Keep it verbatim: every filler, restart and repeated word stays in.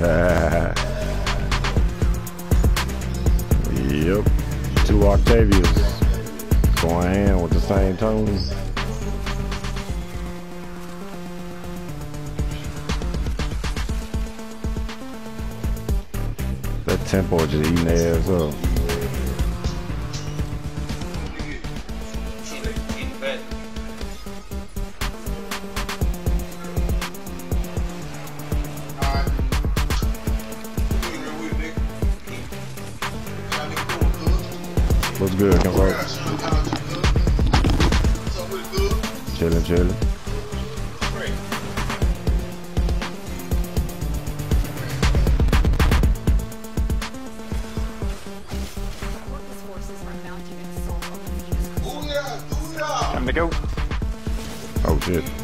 Yep. Two Octavias going in with the same tone. That tempo just eating their ass up. What's good, Convert? Chillin', chillin'. Time to go. Oh shit.